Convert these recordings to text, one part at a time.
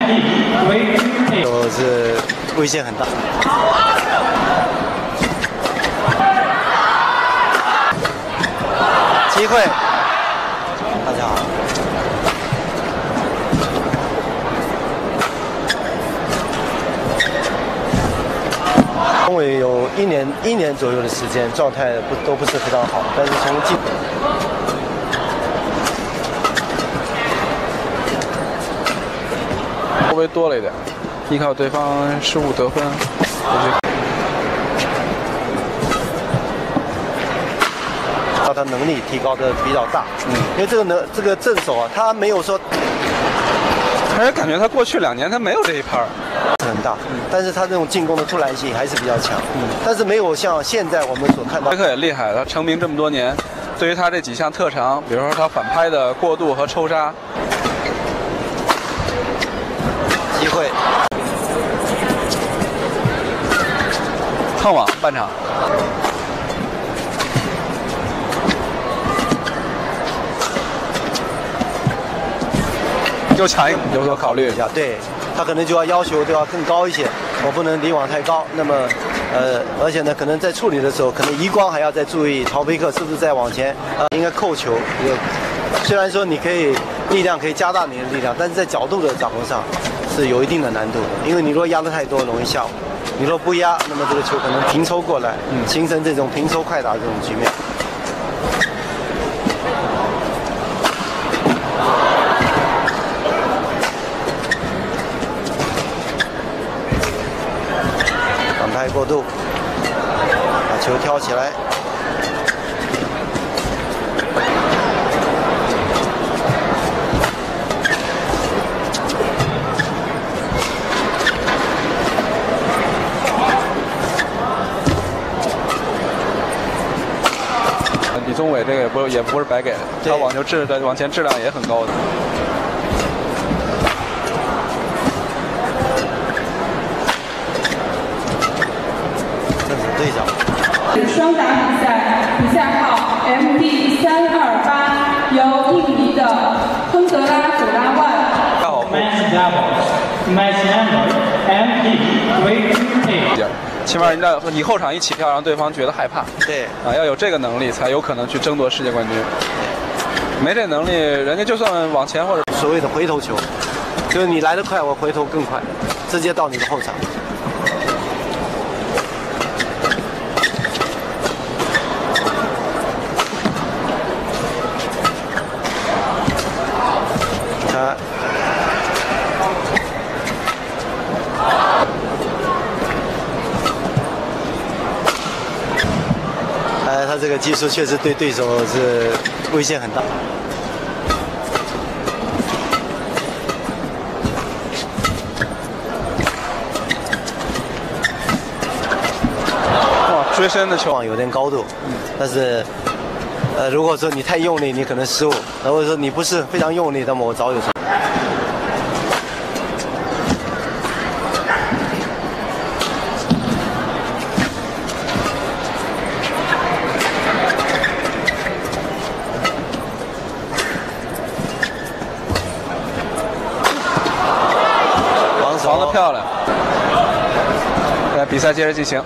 都是危险很大。机会，大家好。钟伟有一年左右的时间，状态都不是非常好，但是从稍微多了一点，依靠对方失误得分。 他能力提高的比较大，因为这个正手啊，他没有说， 而且感觉他过去2年他没有这一拍很大，但是他这种进攻的突然性还是比较强，但是没有像现在我们所看到。 贝克也厉害，他成名这么多年，对于他这几项特长，比如说他反拍的过渡和抽杀， 机会， 碰网半场。又强一个，有所考虑一下。 对，他可能就要求都要更高一些，我不能离网太高。那么，而且呢，可能在处理的时候，可能移光还要再注意，陶贝克是不是在往前，应该扣球。虽然说你可以力量可以加大你的力量，但是在角度的掌握上是有一定的难度的，因为你如果压得太多，容易下网；你若不压，那么这个球可能平抽过来，形成这种平抽快打这种局面。拍过度，把球挑起来。 李宗伟这个也不是白给的，他网球往前质量也很高的。 队长， 双打比赛号 MD328 由印尼的亨德拉佐拉万。 大家好。起码你后场一起跳，让对方觉得害怕。 对啊，要有这个能力，才有可能去争夺世界冠军。没这能力，人家就算往前或者所谓的回头球，就是你来得快，我回头更快，直接到你的后场。他这个技术确实对对手是威胁很大。 哇，追身的球有点高度，但是如果说你太用力，你可能失误；如果说你不是非常用力，那么我早有。 防得漂亮。来，比赛接着进行。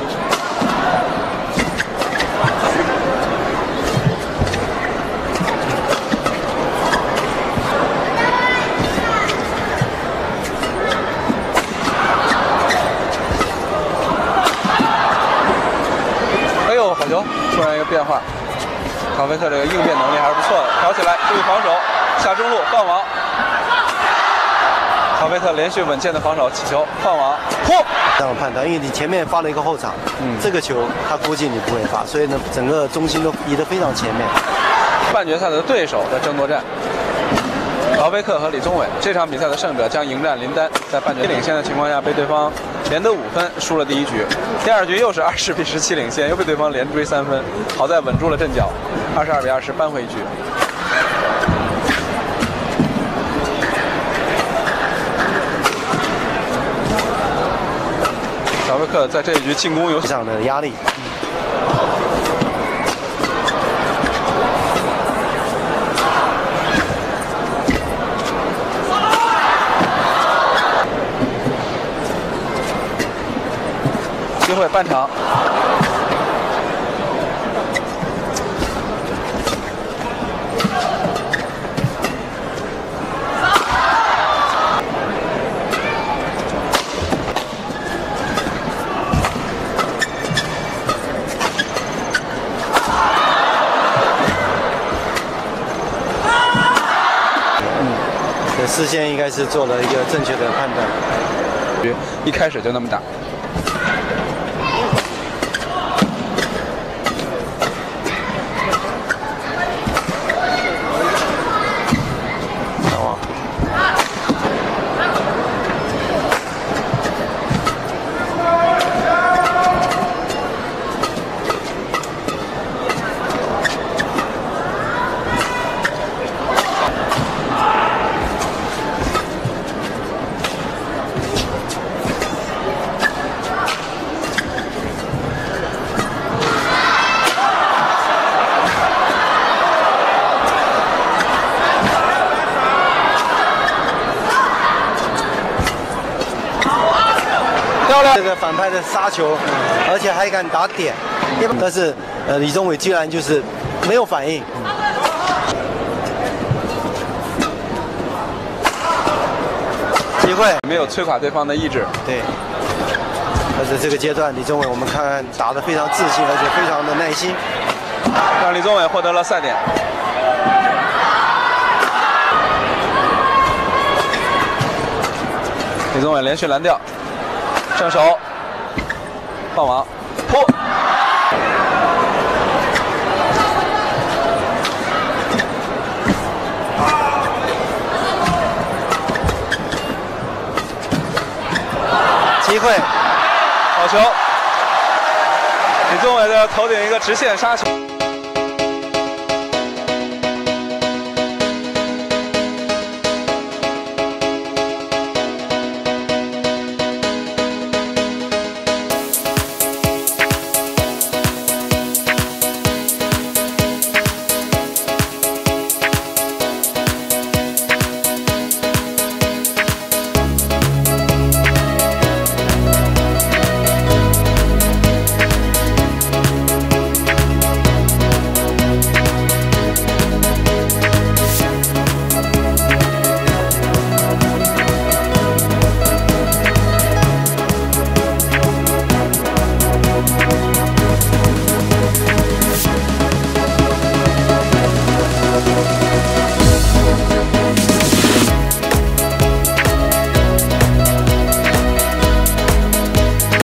哎呦，好球！突然一个变化，卡菲克这个应变能力还是不错的。挑起来，注意防守，下中路放网。卡菲克连续稳健的防守，起球放网，嚯！ 这样判断，因为你前面发了一个后场，这个球他估计你不会发，所以呢，整个中心都移得非常前面。 半决赛的对手的争夺战，陶菲克和李宗伟，这场比赛的胜者将迎战林丹，在半决领先的情况下被对方连得5分，输了第一局。第二局又是20比17领先，又被对方连追3分，好在稳住了阵脚，22比20扳回一局。陶菲克在这一局进攻有上的压力。 会，半场。 视线应该是做了一个正确的判断， 一开始就那么打。 这个反拍的杀球，而且还敢打点，但是李宗伟居然就是没有反应。机会没有摧垮对方的意志。 对，但是这个阶段李宗伟我们看看打得非常自信，而且非常的耐心， 让李宗伟获得了赛点。李宗伟连续蓝吊。正手，放网，扑， 机会， 好球！李宗伟的头顶一个直线杀球。